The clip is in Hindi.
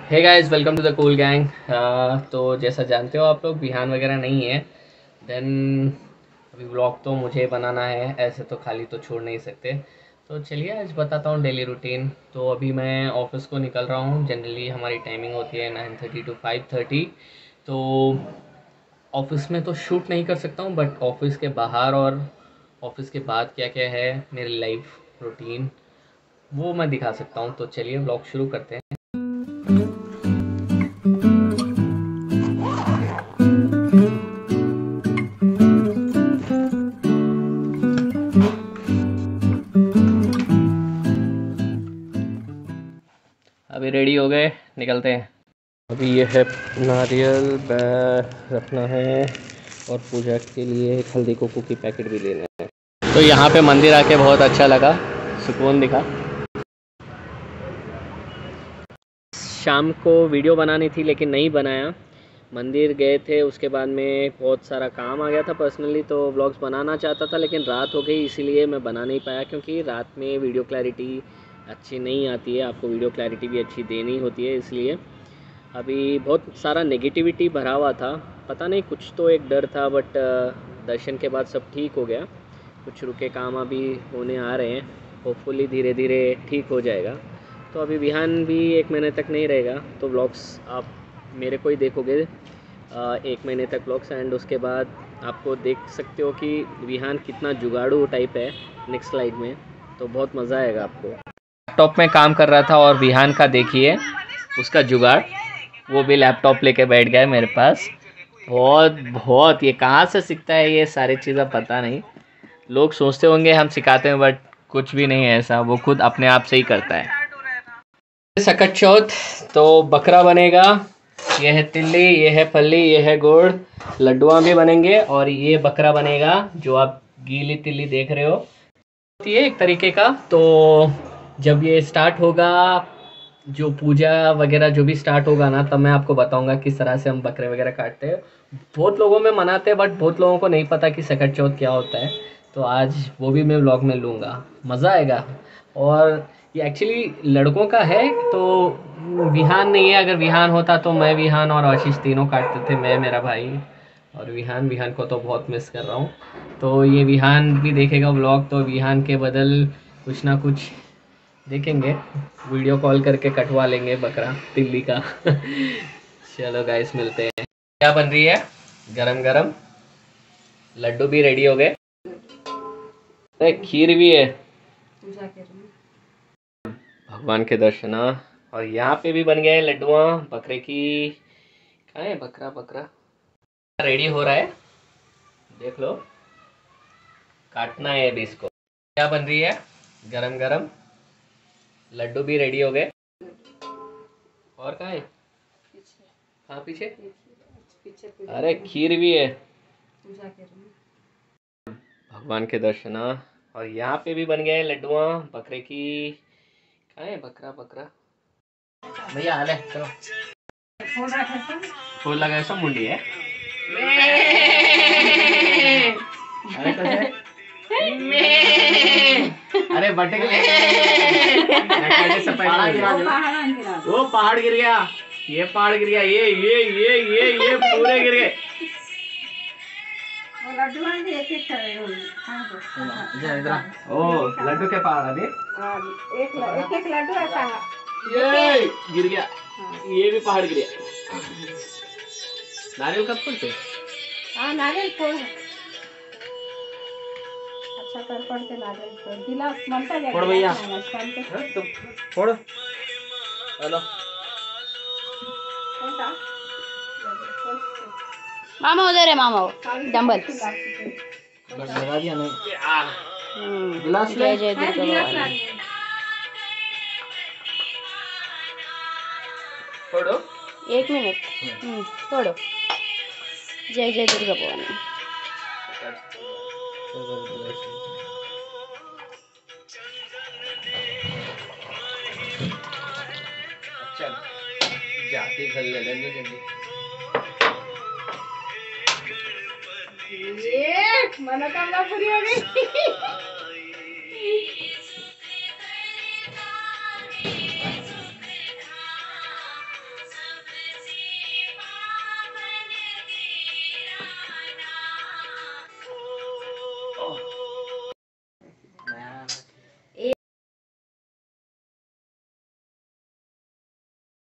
Hey guys, welcome to the cool gang. तो जैसा जानते हो आप लोग, बिहान वगैरह नहीं है। देन अभी व्लॉग तो मुझे बनाना है, ऐसे तो खाली तो छोड़ नहीं सकते। तो चलिए आज बताता हूँ डेली रूटीन। तो अभी मैं ऑफिस को निकल रहा हूँ। जनरली हमारी टाइमिंग होती है 9:30 टू 5:30। तो ऑफिस में तो शूट नहीं कर सकता हूँ, बट ऑफिस के बाहर और ऑफिस के बाद क्या क्या है मेरी लाइफ रूटीन, वो मैं दिखा सकता हूँ। तो चलिए व्लॉग शुरू करते हैं। अभी रेडी हो गए, निकलते हैं। अभी ये है नारियल रखना है, और पूजा के लिए एक हल्दी कुकू की पैकेट भी लेना है। तो यहाँ पे मंदिर आके बहुत अच्छा लगा, सुकून दिखा। शाम को वीडियो बनानी थी लेकिन नहीं बनाया। मंदिर गए थे, उसके बाद में बहुत सारा काम आ गया था पर्सनली, तो व्लॉग्स बनाना चाहता था लेकिन रात हो गई, इसीलिए मैं बना नहीं पाया। क्योंकि रात में वीडियो क्लैरिटी अच्छी नहीं आती है, आपको वीडियो क्लैरिटी भी अच्छी देनी होती है। इसलिए अभी बहुत सारा नेगेटिविटी भरा हुआ था, पता नहीं कुछ तो एक डर था, बट दर्शन के बाद सब ठीक हो गया। कुछ रुके काम अभी होने आ रहे हैं, होपफुली धीरे धीरे ठीक हो जाएगा। तो अभी बिहान भी 1 महीने तक नहीं रहेगा, तो व्लॉग्स आप मेरे को ही देखोगे 1 महीने तक व्लॉग्स। एंड उसके बाद आपको देख सकते हो कि बिहान कितना जुगाड़ू टाइप है नेक्स्ट स्लाइड में, तो बहुत मज़ा आएगा आपको। लैपटॉप में काम कर रहा था और बिहान का देखिए उसका जुगाड़, वो भी लैपटॉप लेके बैठ गया है मेरे पास। बहुत बहुत ये कहाँ से सीखता है ये सारी चीज़ें पता नहीं। लोग सोचते होंगे हम सिखाते हैं, बट कुछ भी नहीं है ऐसा, वो खुद अपने आप से ही करता है। सकट चौथ तो बकरा बनेगा। ये है तिल्ली, ये है फली, ये है गुड़। लड्डुआँ भी बनेंगे और ये बकरा बनेगा जो आप गीली तिल्ली देख रहे हो। ये एक तरीके का, तो जब ये स्टार्ट होगा, जो पूजा वगैरह जो भी स्टार्ट होगा ना, तब मैं आपको बताऊंगा किस तरह से हम बकरे वगैरह काटते हैं। बहुत लोगों में मनाते हैं, बट बहुत लोगों को नहीं पता कि सकट चौथ क्या होता है। तो आज वो भी मैं व्लॉग में लूँगा, मज़ा आएगा। और ये एक्चुअली लड़कों का है, तो विहान नहीं है। अगर विहान होता तो मैं, विहान और आशीष तीनों काटते थे, मैं, मेरा भाई और विहान। विहान को तो बहुत मिस कर रहा हूँ। तो ये विहान भी देखेगा व्लॉग, तो विहान के बदल कुछ ना कुछ देखेंगे, वीडियो कॉल करके कटवा लेंगे बकरा तिल्ली का। चलो गाइस, मिलते हैं। क्या बन रही है? गरम गरम लड्डू भी रेडी हो गए, अरे खीर भी है, भगवान के दर्शन। और यहाँ पे भी बन गए हैं लड्डुआ बकरे की। कहाँ है बकरा? बकरा रेडी हो रहा है, देख लो। काटना है अभी इसको। क्या बन रही है? गरम गरम लड्डू भी रेडी हो गए। और कहाँ है? हाँ पीछे, अरे खीर भी है, भगवान के दर्शन। और यहाँ पे भी बन गए लड्डुआ बकरे की। कहाँ है बकरा? बकरा भैया हाल है, चलो। फूल लगा सब मुंडी है। अरे कैसे? अरे बटे के वो पहाड़ गिर गया, ये पहाड़ गिर गया, ये पूरे गिर गए। ओ लड्डू के पहाड़ अभी एक लड्डू ऐसा ये गिर गया। ये भी पहाड़ गिर गया। नारियल कब फोड़ते? हाँ नारियल फोड़, अच्छा कर फोड़ के नारियल फोड़, गिलास बनता है। फोड़ भैया, तुम फोड़। हेलो मामा उधर है, मामा डंबल लगा दिया नहीं। गिलास ले, जय जय दुर्गा भवानी। फोड़ो 1 मिनट, छोड़ो। जय जय दुर्गा भवानी। अच्छा जाते घर ले लेंगे जल्दी। ये मनोकामना पूरी हो गई।